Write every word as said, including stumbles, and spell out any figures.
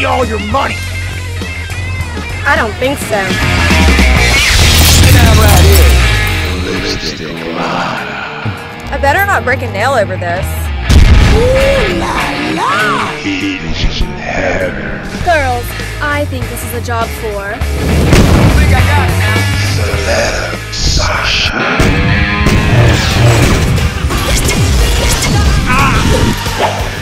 me all your money. I don't think so. Now right here. Lipstick rider. I better not break a nail over this. Ooh la la. He is in heaven. Girls, I think this is a job for... I think I got it now. Celeb Sasha. Ah.